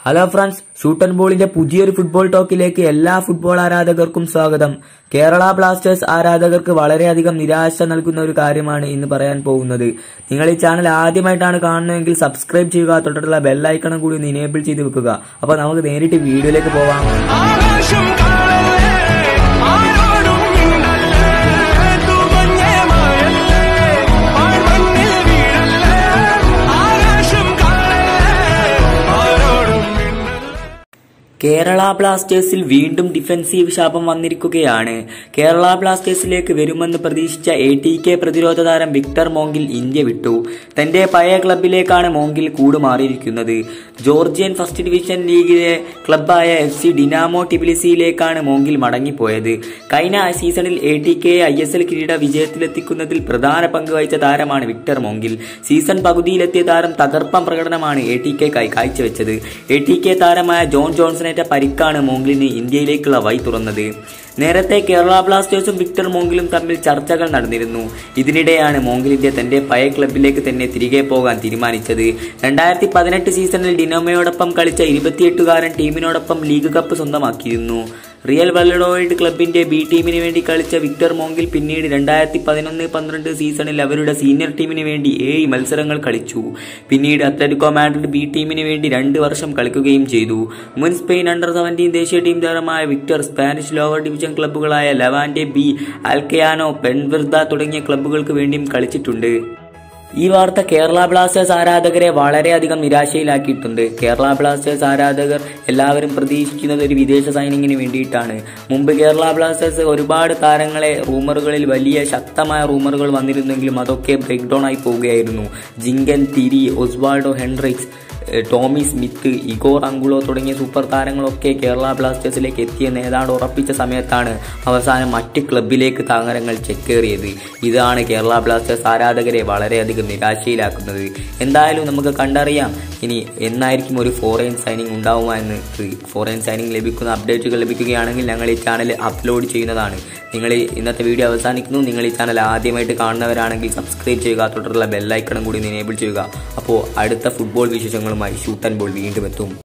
Hello friends, shoot and ബോളിന്റെ പുതിയൊരു football ടോക്കിലേക്ക് എല്ലാ ഫുട്ബോൾ ആരാധകർക്കും സ്വാഗതം. കേരള ബ്ലാസ്റ്റേഴ്സ് ആരാധകർക്ക് വളരെയധികം നിരാശ നൽകുന്ന ഒരു കാര്യമാണ് ഇന്ന് പറയാൻ പോകുന്നത്. നിങ്ങൾ ഈ ചാനൽ ആദ്യമായിട്ടാണ് കാണുന്നതെങ്കിൽ സബ്സ്ക്രൈബ് ചെയ്യുക, തൊട്ടടുത്തുള്ള ബെല്ലൈക്കണും കൂടി ഒന്ന് ഇനേബിൾ ചെയ്ത് വെക്കുക. അപ്പോൾ നമുക്ക് നേരിട്ട് വീഡിയോയിലേക്ക് പോവാം. കേരള ബ്ലാസ്റ്റേഴ്സിൽ വീണ്ടും ഡിഫൻസീവ് ശാപം വന്നിരിക്കുകയാണ്. കേരള ബ്ലാസ്റ്റേഴ്സിലേക്ക് വരുമെന്ന് പ്രതീക്ഷിച്ച ATK പ്രതിരോധ താരം വിക്ടർ മോങ്കിൽ ഇന്ത്യ വിട്ടു. തന്റെ പഴയ ക്ലബിലേക്കാണ് മോങ്കിൽ കൂടുമാറിയിരിക്കുന്നത്. ജോർജിയൻ ഫസ്റ്റ് ഡിവിഷൻ ലീഗിലെ ക്ലബായ FC ഡിനാമോ ടിബിലിസിയിലേക്കാണ് മോങ്കിൽ മടങ്ങിപ്പോയത്. കഴിഞ്ഞ സീസണിൽ ATKയെ ISL കിരീട വിജയത്തിലെത്തിക്കുന്നതിൽ പ്രധാന പങ്ക് വഹിച്ച താരമാണ് വിക്ടർ മോങ്കിൽ. സീസൺ പകുതിയിലെത്തിയ താരം തകർപ്പൻ പ്രകടനമാണ് ATKക്കായി കാഴ്ചവെച്ചത്. ATK താരമായ ജോൺ ജോൺസൺ പരിക്കാണ് മോങ്കിലിന് ഇന്ത്യയിലേക്കുള്ള വഴി തുറന്നത്. നേരത്തെ കേരള ബ്ലാസ്റ്റേഴ്സും വിക്ടർ മോങ്കിലും തമ്മിൽ ചർച്ചകൾ നടന്നിരുന്നു. ഇതിനിടെയാണ് മോങ്കിലിന്റെ തന്റെ പഴയ ക്ലബിലേക്ക് തന്നെ തിരികെ പോകാൻ തീരുമാനിച്ചത്. 2018 സീസണിൽ ഡിനാമോയോടൊപ്പം കളിച്ച 28-കാരൻ ടീമിനോടൊപ്പം ലീഗ് കപ്പ് സ്വന്തമാക്കിയിരുന്നു. റിയൽ വാലഡോയിഡ് ക്ലബിന്റെ B ടീമിന് വേണ്ടി കളിച്ച വിക്ടർ മോങ്കിൽ പിന്നീട് 2011-12 സീസണിൽ അവരുടെ സീനിയർ ടീമിന് വേണ്ടി 7 മത്സരങ്ങൾ കളിച്ചു. പിന്നീട് അത്ലറ്റിക്കോ മാഡ്രിഡ് B ടീമിന് വേണ്ടി 2 വർഷം കളിക്കുകയും ചെയ്തു. മുൻ സ്പെയിൻ അണ്ടർ-17 ദേശീയ ടീം താരമായ വിക്ടർ സ്പാനിഷ് ലോവർ ഡിവിഷൻ ക്ലബ്ബുകളായ ലെവാന്റെ B, അൽക്കയാനോ, പെൻവെർദ തുടങ്ങിയ ക്ലബ്ബുകൾക്ക് വേണ്ടിയും കളിച്ചിട്ടുണ്ട്. ഈ വാർത്ത കേരള ബ്ലാസ്റ്റേഴ്സ് ആരാധകരെ വളരെയധികം നിരാശയിലാക്കിയിട്ടുണ്ട്. കേരള ബ്ലാസ്റ്റേഴ്സ് ആരാധകർ എല്ലാവരും പ്രതീക്ഷിക്കുന്നത് ഒരു വിദേശ സൈനിങ്ങിന് വേണ്ടിയിട്ടാണ്. മുമ്പ് കേരള ബ്ലാസ്റ്റേഴ്സ് ഒരുപാട് താരങ്ങളെ റൂമറുകളിൽ വലിയ ശക്തമായ റൂമറുകൾ വന്നിരുന്നെങ്കിലും അതൊക്കെ ബ്രേക്ക് ഡൗൺ ആയി പോവുകയായിരുന്നു. Jhingan, Tiri, Osvaldo Henriquez, Tommy Smith, Igor Angulo തുടങ്ങിയ സൂപ്പർ താരങ്ങളൊക്കെ കേരള ബ്ലാസ്റ്റേഴ്സിലേക്ക് എത്തിയെന്ന് ഏതാണ്ട് ഉറപ്പിച്ച സമയത്താണ് അവസാനം മറ്റ് ക്ലബിലേക്ക് താരങ്ങൾ ചെക്കേറിയത്. ഇതാണ് കേരള ബ്ലാസ്റ്റേഴ്സ് ആരാധകരെ വളരെയധികം നിരാശയിലാക്കുന്നത്. എന്തായാലും നമുക്ക് കണ്ടറിയാം ഇനി എന്നായിരിക്കും ഒരു ഫോറിൻ സൈനിങ് ഉണ്ടാവുക എന്ന്. ഫോറിൻ സൈനിങ് ലഭിക്കുന്ന അപ്ഡേറ്റുകൾ ലഭിക്കുകയാണെങ്കിൽ ഞങ്ങൾ ഈ ചാനൽ അപ്ലോഡ് ചെയ്യുന്നതാണ്. നിങ്ങൾ ഇന്നത്തെ വീഡിയോ അവസാനിക്കുന്നു. നിങ്ങൾ ഈ ചാനൽ ആദ്യമായിട്ട് കാണുന്നവരാണെങ്കിൽ സബ്സ്ക്രൈബ് ചെയ്യുക, തൊട്ടുള്ള ബെല്ലൈക്കണും കൂടി എനേബിൾ ചെയ്യുക. അപ്പോൾ അടുത്ത ഫുട്ബോൾ വിശേഷങ്ങളുമായി ഷൂട്ട് ആൻഡ് ബോൾ വീണ്ടും എത്തും.